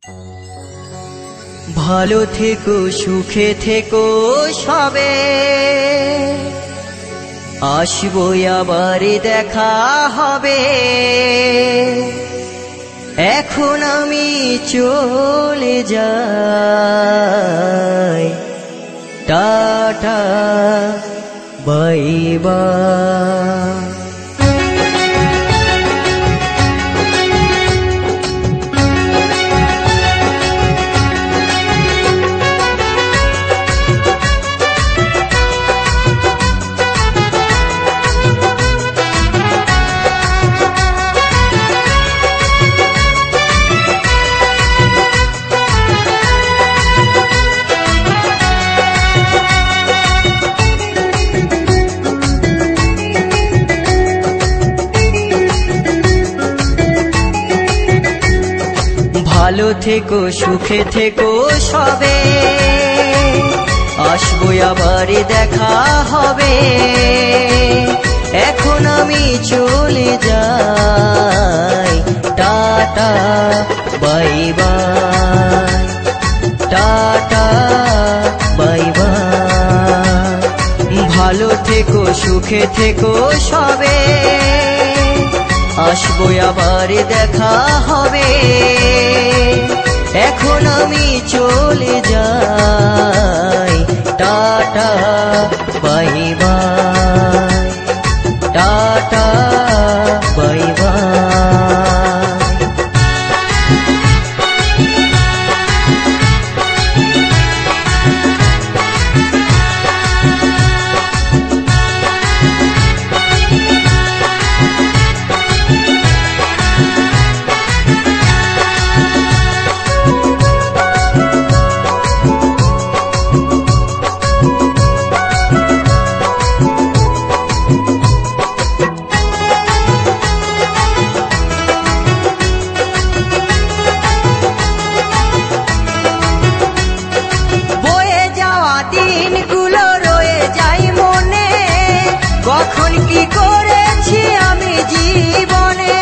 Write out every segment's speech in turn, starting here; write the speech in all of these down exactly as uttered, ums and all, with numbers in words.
ভালো থেকো সুখে থেকো সবে, আসবো আবার দেখা হবে। এখন আমি চলে যাই, টাটা বাই বাই। ভালো থেকো সুখে থেকো সবে, আসবো আবার দেখা হবে। এখন আমি চলে যাই, tata bye bye, tata bye bye. ভালো থেকো সুখে থেকো সবে, আসবো আবার দেখা হবে। এখন আমি চলে যাই, tata bye bye, tata bye bye. কখন কি করেছি আমি জীবনে,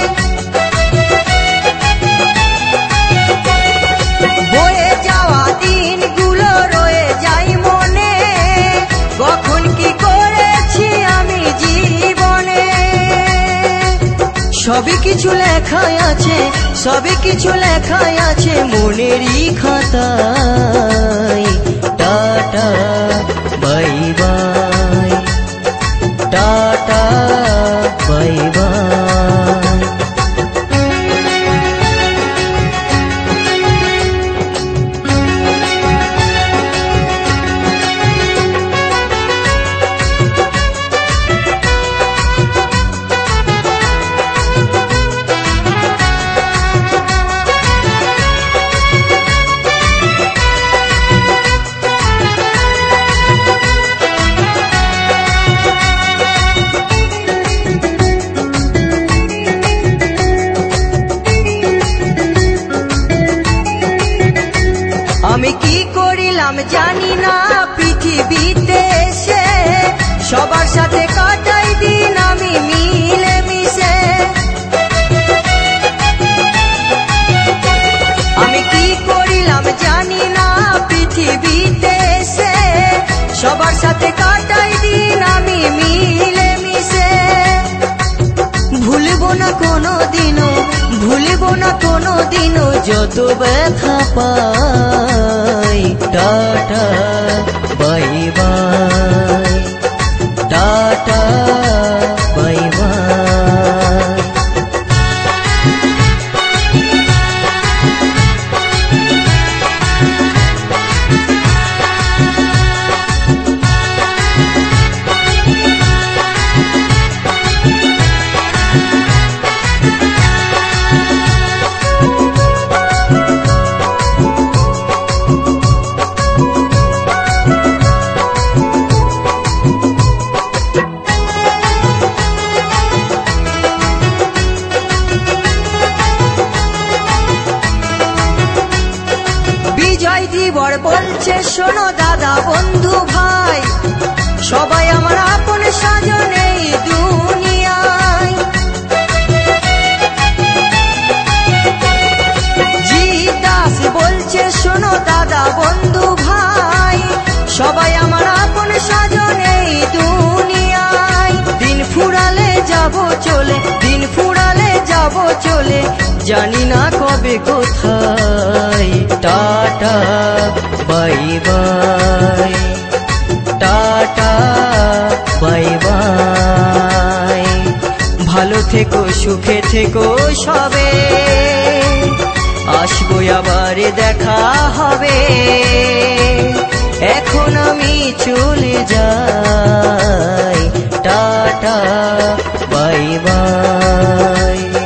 বয়ে যাওয়া দিনগুলো রয়ে যাই মনে। কখন কি করেছি আমি জীবনে, সবই কিছু লেখাই আছে, সবই কিছু লেখাই আছে মনেরই খাতায়। Tata bye bye, tata bye bye. আমি কি করিলাম জানি না পৃথিবীতে এসে, সবার সাথে কাটাই দিন আমি মিলে মিশে। আমি কি করিলাম জানি না পৃথিবীতে এসে, সবার সাথে কাটাই দিন আমি মিলে মিশে। ভুলবো না কোনো দিনও, ভুলবো না কোনো দিনও যত ব্যথা পাই। Tata bye bye, tata bye bye. দিবর বলছে শোনো দাদা বন্ধু ভাই, সবাই আমার আপন সাজন এই দুনিয়ায়। জিদা থেকো সবে, আসবো আবার দেখা হবে। এখন আমি চলে যাই, টাটা বাই বাই।